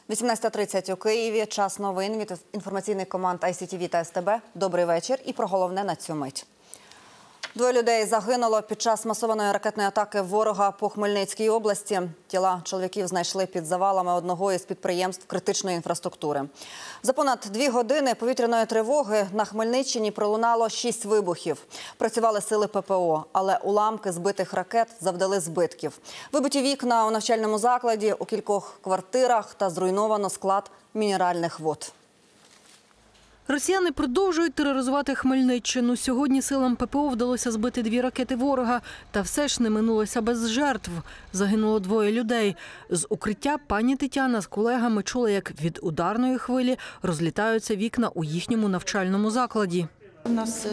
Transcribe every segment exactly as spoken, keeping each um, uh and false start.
вісімнадцята тридцять у Києві. Час новин від інформаційних команд ай сі ті ві та ес те бе. Добрий вечір і про головне на цю мить. Двоє людей загинуло під час масованої ракетної атаки ворога по Хмельницькій області. Тіла чоловіків знайшли під завалами одного із підприємств критичної інфраструктури. За понад дві години повітряної тривоги на Хмельниччині пролунало шість вибухів. Працювали сили пе пе о, але уламки збитих ракет завдали збитків. Вибиті вікна у навчальному закладі, у кількох квартирах та зруйновано склад мінеральних вод. Росіяни продовжують тероризувати Хмельниччину. Сьогодні силам пе пе о вдалося збити дві ракети ворога. Та все ж не минулося без жертв. Загинуло двоє людей. З укриття пані Тетяна з колегами чула, як від ударної хвилі розлітаються вікна у їхньому навчальному закладі. У нас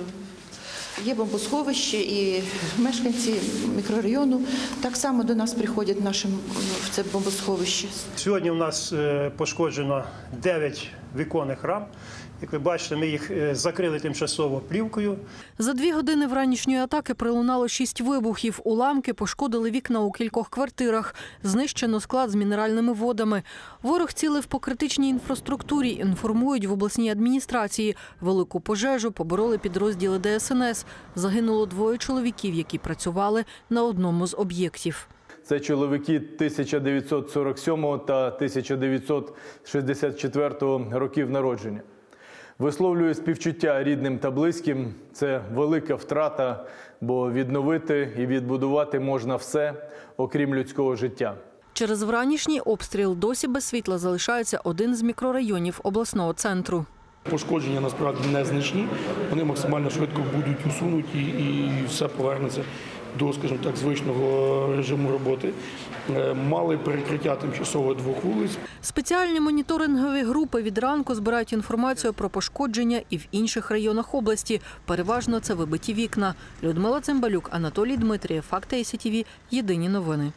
є бомбосховище, і мешканці мікрорайону так само до нас приходять в це бомбосховище. Сьогодні у нас пошкоджено дев'ять віконних рам. Як ви бачите, ми їх закрили тимчасово плівкою. За дві години вранішньої атаки пролунало шість вибухів. Уламки пошкодили вікна у кількох квартирах. Знищено склад з мінеральними водами. Ворог цілив по критичній інфраструктурі, інформують в обласній адміністрації. Велику пожежу побороли підрозділи де ес ен ес. Загинуло двоє чоловіків, які працювали на одному з об'єктів. Це чоловіки тисяча дев'ятсот сорок сьомого та тисяча дев'ятсот шістдесят четвертого років народження. Висловлюю співчуття рідним та близьким. Це велика втрата, бо відновити і відбудувати можна все, окрім людського життя. Через вранішній обстріл досі без світла залишається один з мікрорайонів обласного центру. Пошкодження насправді незначні, вони максимально швидко будуть усунуті і все повернеться до, скажімо так, звичного режиму роботи. Мали перекриття тимчасово двох вулиць. Спеціальні моніторингові групи від ранку збирають інформацію про пошкодження і в інших районах області. Переважно це вибиті вікна. Людмила Цимбалюк, Анатолій Дмитрієв, Факти ай сі ті ві, Єдині новини.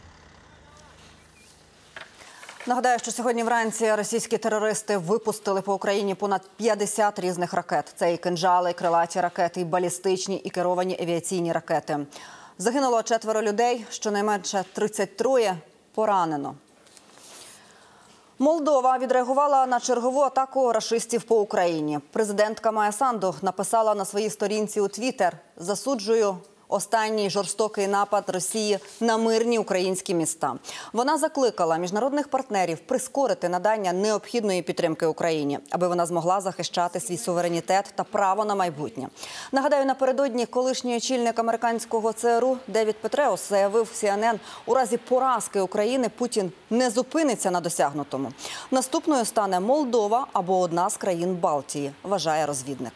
Нагадаю, що сьогодні вранці російські терористи випустили по Україні понад п'ятдесят різних ракет. Це і кинджали, і крилаті ракети, і балістичні, і керовані авіаційні ракети. Загинуло четверо людей, щонайменше тридцять троє поранено. Молдова відреагувала на чергову атаку рашистів по Україні. Президентка Майя Санду написала на своїй сторінці у Твіттер: «Засуджую останній жорстокий напад Росії на мирні українські міста». Вона закликала міжнародних партнерів прискорити надання необхідної підтримки Україні, аби вона змогла захищати свій суверенітет та право на майбутнє. Нагадаю, напередодні колишній очільник американського це ер у Девід Петреус заявив сі ен ен: у разі поразки України Путін не зупиниться на досягнутому. Наступною стане Молдова або одна з країн Балтії, вважає розвідник.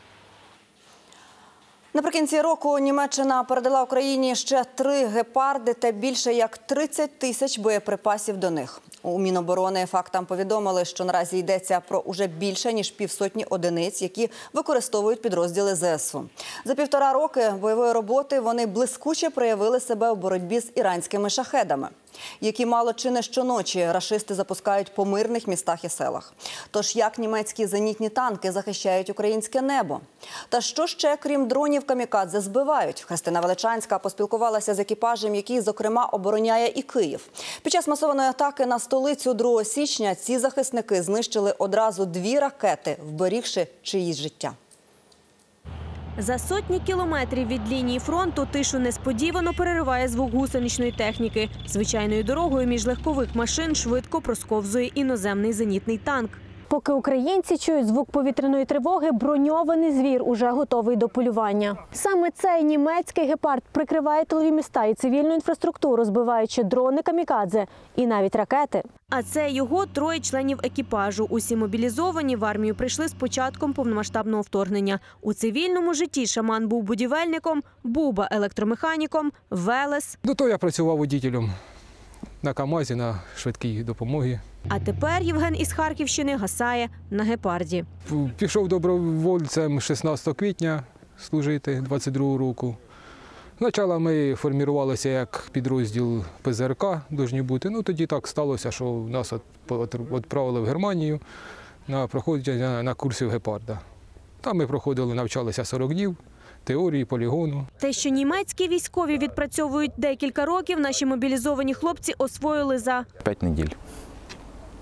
Наприкінці року Німеччина передала Україні ще три гепарди та більше як тридцять тисяч боєприпасів до них. У Міноборони фактам повідомили, що наразі йдеться про уже більше, ніж півсотні одиниць, які використовують підрозділи зе ес у. За півтора роки бойової роботи вони блискуче проявили себе у боротьбі з іранськими шахедами, які мало чи не щоночі рашисти запускають по мирних містах і селах. Тож як німецькі зенітні танки захищають українське небо? Та що ще, крім дронів, камікадзе збивають? Христина Величанська поспілкувалася з екіпажем, який, зокрема, обороняє і Київ. Під час масованої атаки на столицю другого січня ці захисники знищили одразу дві ракети, вберігши чиїсь життя. За сотні кілометрів від лінії фронту тишу несподівано перериває звук гусеничної техніки. Звичайною дорогою між легкових машин швидко просковзує іноземний зенітний танк. Поки українці чують звук повітряної тривоги, броньований звір уже готовий до полювання. Саме цей німецький гепард прикриває тилові міста і цивільну інфраструктуру, збиваючи дрони камікадзе і навіть ракети. А це його троє членів екіпажу. Усі мобілізовані в армію прийшли з початком повномасштабного вторгнення. У цивільному житті Шаман був будівельником, Буба – електромеханіком, Велес. До того я працював водітелем на КАМАЗі, на швидкій допомогі. А тепер Євген із Харківщини гасає на гепарді. Пішов добровольцем шістнадцятого квітня служити двадцять другого року. Спочатку ми формувалися як підрозділ пе зе ер ка, повинні бути. Ну, тоді так сталося, що нас відправили в Германію на проходження на курсів гепарда. Там ми проходили, навчалися сорок днів. теорії, полігону. Те, що німецькі військові відпрацьовують декілька років, наші мобілізовані хлопці освоїли за п'ять неділь.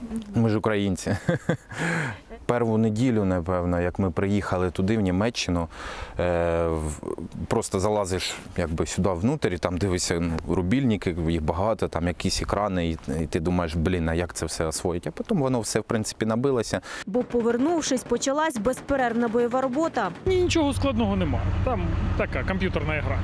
Ми ж українці. Першу неділю, напевно, як ми приїхали туди, в Німеччину, просто залазиш якби сюди внутрі, і там дивишся ну, рубільники, їх багато, там якісь екрани, і, і ти думаєш, блін, а як це все освоїть? А потім воно все, в принципі, набилося. Бо, повернувшись, почалась безперервна бойова робота. Нічого складного немає. Там така комп'ютерна гра.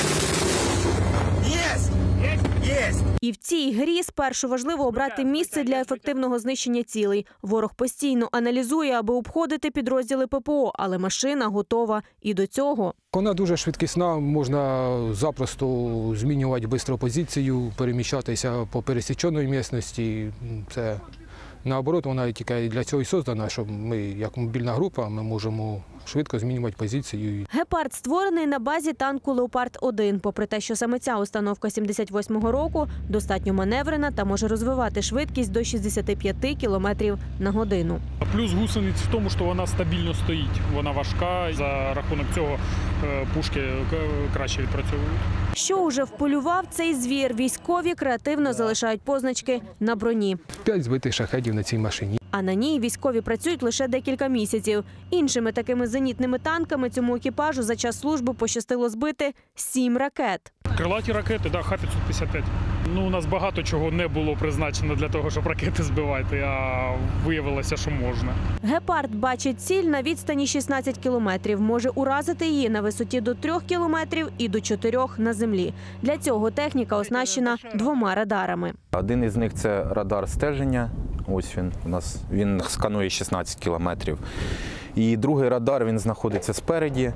Єсть! Єсть! І в цій грі спершу важливо обрати місце для ефективного знищення цілей. Ворог постійно аналізує, аби обходити підрозділи ППО, але машина готова і до цього. Вона дуже швидкісна, можна запросто змінювати швидко позицію, переміщатися по пересіченої місцевості. Це наоборот, вона тільки для цього і створена, щоб ми, як мобільна група, ми можемо швидко змінювати позицію. «Гепард» створений на базі танку «Леопард один». Попри те, що саме ця установка сімдесят восьмого року достатньо маневрена та може розвивати швидкість до шістдесят п'ять кілометрів на годину. Плюс гусениць в тому, що вона стабільно стоїть. Вона важка, за рахунок цього пушки краще відпрацьовують. Що уже вполював цей звір, військові креативно залишають позначки на броні. П'ять збитих шахедів на цій машині. А на ній військові працюють лише декілька місяців. Іншими такими зенітними танками цьому екіпажу за час служби пощастило збити сім ракет. Крилаті ракети, да, Х п'ятсот п'ятдесят п'ять. Ну, у нас багато чого не було призначено для того, щоб ракети збивати, а виявилося, що можна. «Гепард» бачить ціль на відстані шістнадцять кілометрів. Може уразити її на висоті до трьох кілометрів і до чотирьох на землі. Для цього техніка оснащена двома радарами. Один із них – це радар стеження. Ось він у нас, він сканує шістнадцять кілометрів. І другий радар, він знаходиться спереді.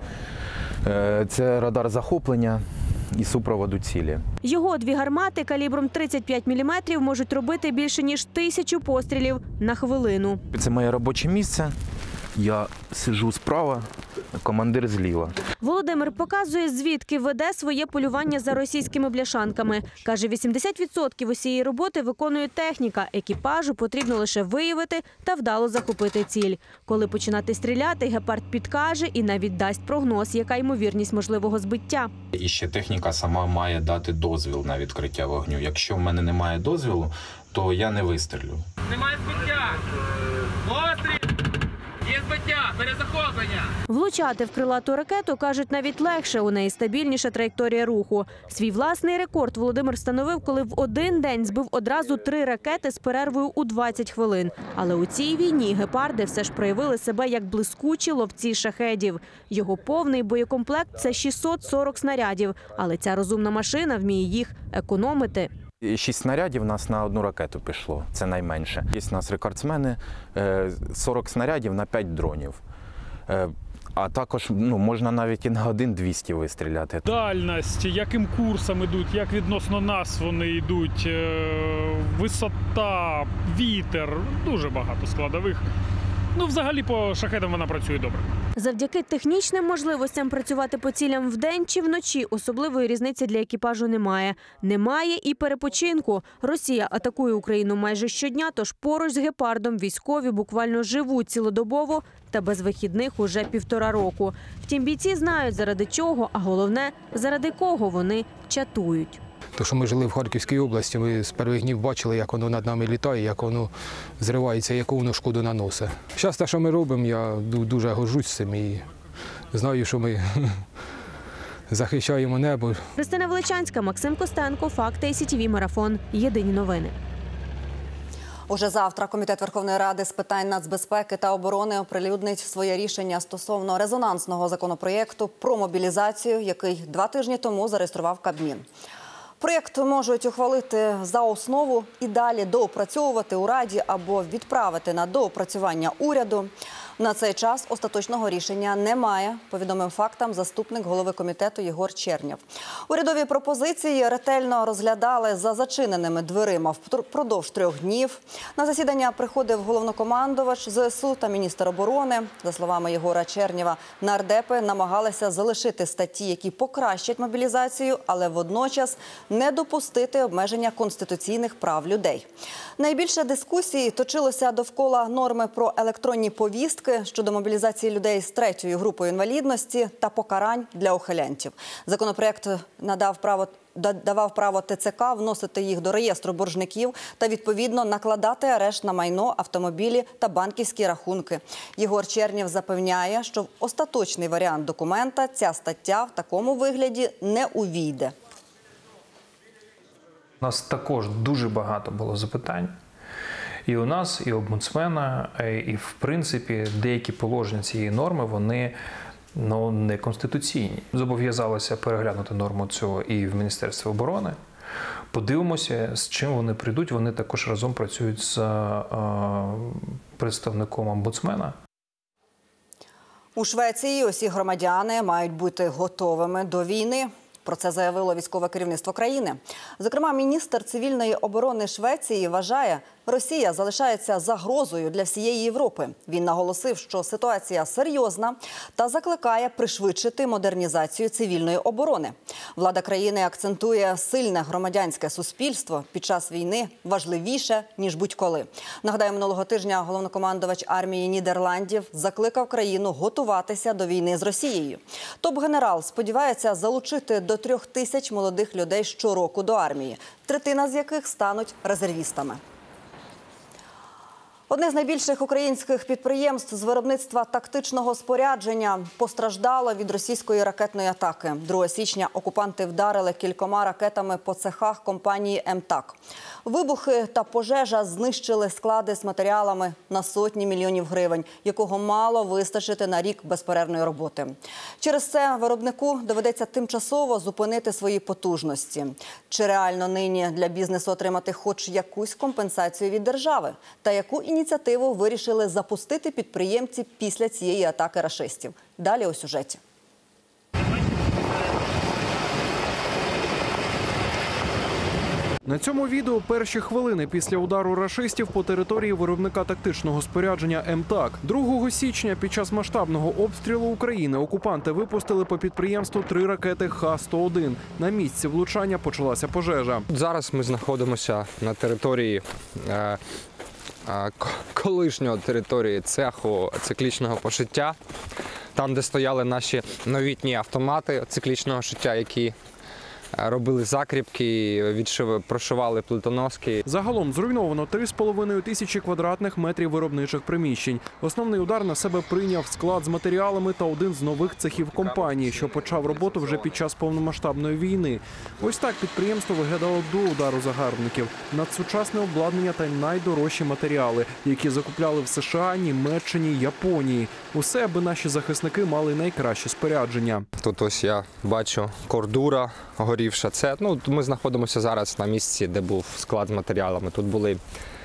Це радар захоплення і супроводу цілі. Його дві гармати калібром тридцять п'ять міліметрів можуть робити більше ніж тисячу пострілів на хвилину. Це моє робоче місце. Я сиджу справа, командир зліва. Володимир показує, звідки веде своє полювання за російськими бляшанками. Каже, вісімдесят відсотків усієї роботи виконує техніка. Екіпажу потрібно лише виявити та вдало захопити ціль. Коли починати стріляти, «Гепард» підкаже і навіть дасть прогноз, яка ймовірність можливого збиття. І ще техніка сама має дати дозвіл на відкриття вогню. Якщо в мене немає дозвілу, то я не вистрілю. Немає збиття! Постріл! Є збиття! Перезахоплення! Влучати в крилату ракету, кажуть, навіть легше. У неї стабільніша траєкторія руху. Свій власний рекорд Володимир встановив, коли в один день збив одразу три ракети з перервою у двадцять хвилин. Але у цій війні «Гепарди» все ж проявили себе як блискучі ловці шахедів. Його повний боєкомплект – це шістсот сорок снарядів. Але ця розумна машина вміє їх економити. Шість снарядів у нас на одну ракету пішло, це найменше. Є у нас рекордсмени, сорок снарядів на п'ять дронів. А також ну, можна навіть і на один двісті вистріляти. Дальність, яким курсом йдуть, як відносно нас вони йдуть, висота, вітер, дуже багато складових. Ну, взагалі, по шахедам вона працює добре. Завдяки технічним можливостям працювати по цілям вдень чи вночі особливої різниці для екіпажу немає. Немає і перепочинку. Росія атакує Україну майже щодня, тож поруч з «Гепардом» військові буквально живуть цілодобово та без вихідних уже півтора року. Втім, бійці знають, заради чого, а головне, заради кого вони чатують. То, що ми жили в Харківській області, ми з перших днів бачили, як воно над нами літає, як воно зривається, яку воно шкоду наносить. Зараз те, що ми робимо, я дуже горжусь цим і знаю, що ми захищаємо небо. Христина Величанська, Максим Костенко, Факти, Сі Ті Ві, Марафон. Єдині новини. Уже завтра Комітет Верховної Ради з питань нацбезпеки та оборони оприлюднить своє рішення стосовно резонансного законопроєкту про мобілізацію, який два тижні тому зареєстрував Кабмін. Проєкт можуть ухвалити за основу і далі доопрацьовувати у Раді або відправити на доопрацювання уряду. На цей час остаточного рішення немає, повідомив Фактам заступник голови комітету Єгор Чернєв. Урядові пропозиції ретельно розглядали за зачиненими дверима впродовж трьох днів. На засідання приходив головнокомандувач Зе Ес У та міністр оборони. За словами Єгора Чернєва, нардепи намагалися залишити статті, які покращать мобілізацію, але водночас не допустити обмеження конституційних прав людей. Найбільше дискусії точилося довкола норми про електронні повістки, чутки щодо мобілізації людей з третьою групою інвалідності та покарань для ухилянтів. Законопроект надав право давав право ТЦК вносити їх до реєстру боржників та, відповідно, накладати арешт на майно, автомобілі та банківські рахунки. Єгор Чернєв запевняє, що в остаточний варіант документа ця стаття в такому вигляді не увійде. У нас також дуже багато було запитань. І у нас, і у омбудсмена, і, в принципі, деякі положення цієї норми, вони ну, не конституційні. Зобов'язалися переглянути норму цього і в Міністерстві оборони. Подивимося, з чим вони прийдуть. Вони також разом працюють з е, представником омбудсмена. У Швеції усі громадяни мають бути готовими до війни. Про це заявило військове керівництво країни. Зокрема, міністр цивільної оборони Швеції вважає, Росія залишається загрозою для всієї Європи. Він наголосив, що ситуація серйозна та закликає пришвидшити модернізацію цивільної оборони. Влада країни акцентує сильне громадянське суспільство під час війни важливіше, ніж будь-коли. Нагадаю, минулого тижня головнокомандувач армії Нідерландів закликав країну готуватися до війни з Росією. Топ-генерал сподівається залучити до трьох тисяч молодих людей щороку до армії, третина з яких стануть резервістами. Одне з найбільших українських підприємств з виробництва тактичного спорядження постраждало від російської ракетної атаки. другого січня окупанти вдарили кількома ракетами по цехах компанії «МТАК». Вибухи та пожежа знищили склади з матеріалами на сотні мільйонів гривень, якого мало вистачити на рік безперервної роботи. Через це виробнику доведеться тимчасово зупинити свої потужності. Чи реально нині для бізнесу отримати хоч якусь компенсацію від держави? Та яку ініціативу вирішили запустити підприємці після цієї атаки рашистів? Далі у сюжеті. На цьому відео перші хвилини після удару рашистів по території виробника тактичного спорядження «МТАК». другого січня під час масштабного обстрілу України окупанти випустили по підприємству три ракети Х сто один. На місці влучання почалася пожежа. Зараз ми знаходимося на території е, е, колишнього території цеху циклічного пошиття. Там, де стояли наші новітні автомати циклічного шиття, які робили закріпки, відшив, прошивали плитоноски. Загалом зруйновано три з половиною тисячі квадратних метрів виробничих приміщень. Основний удар на себе прийняв склад з матеріалами та один з нових цехів компанії, що почав роботу вже під час повномасштабної війни. Ось так підприємство виглядало до удару загарбників. Надсучасне обладнання та найдорожчі матеріали, які закупляли в США, Німеччині, Японії. Усе, аби наші захисники мали найкраще спорядження. Тут ось я бачу кордура горівша. Це, ну, ми знаходимося зараз на місці, де був склад з матеріалами. Тут були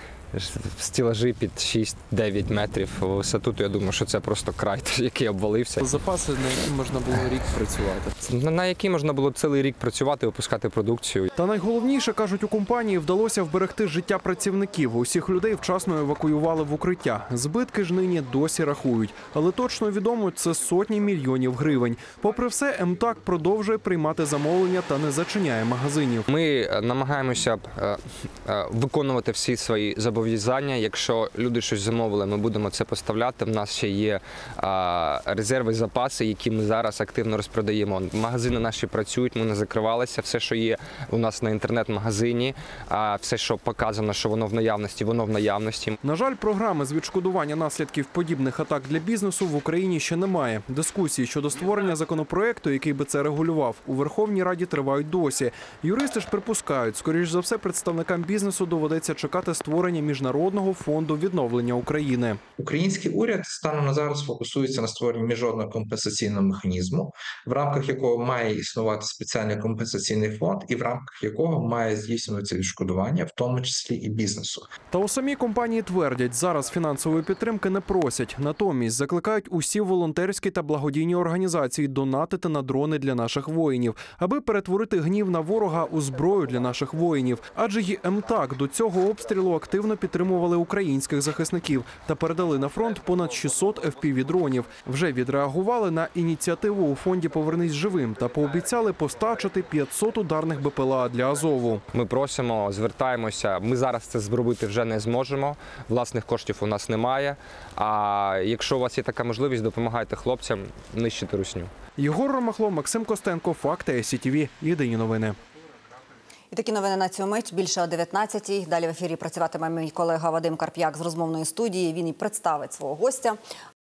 стелажі під шість-дев'ять метрів висоту, то я думаю, що це просто край, який обвалився. Запаси, на які можна було рік працювати? На які можна було цілий рік працювати, випускати продукцію. Та найголовніше, кажуть у компанії, вдалося вберегти життя працівників. Усіх людей вчасно евакуювали в укриття. Збитки ж нині досі рахують. Але точно відомо, це сотні мільйонів гривень. Попри все, МТАК продовжує приймати замовлення та не зачиняє магазинів. Ми намагаємося виконувати всі свої зобов'язання. Якщо люди щось замовили, ми будемо це поставляти. В нас ще є а, резерви, запаси, які ми зараз активно розпродаємо. Магазини наші працюють, ми не закривалися. Все, що є у нас на інтернет-магазині, а все, що показано, що воно в наявності, воно в наявності. На жаль, програми з відшкодування наслідків подібних атак для бізнесу в Україні ще немає. Дискусії щодо створення законопроекту, який би це регулював, у Верховній Раді тривають досі. Юристи ж припускають, скоріш за все, представникам бізнесу доведеться чекати створення Міжнародного фонду відновлення України. Український уряд станом на зараз фокусується на створенні міжнародного компенсаційного механізму, в рамках якого має існувати спеціальний компенсаційний фонд і в рамках якого має здійснюватися відшкодування, в тому числі і бізнесу. Та у самій компанії твердять, зараз фінансової підтримки не просять. Натомість закликають усі волонтерські та благодійні організації донатити на дрони для наших воїнів, аби перетворити гнів на ворога у зброю для наших воїнів. Адже й МТАК до цього обстрілу активно підтримували українських захисників та передали на фронт понад шістсот еф пі ві-дронів. Вже відреагували на ініціативу у фонді «Повернись живим» та пообіцяли постачити п'ятсот ударних бе пе ел а для Азову. Ми просимо, звертаємося. Ми зараз це зробити вже не зможемо. Власних коштів у нас немає. А якщо у вас є така можливість, допомагайте хлопцям нищити русню. Єгор Ромахло, Максим Костенко, Факти ес сі ті ві. Єдині новини. І такі новини на цю мить. Більше о дев'ятнадцятій. Далі в ефірі працюватиме мій колега Вадим Карп'як з розмовної студії. Він і представить свого гостя.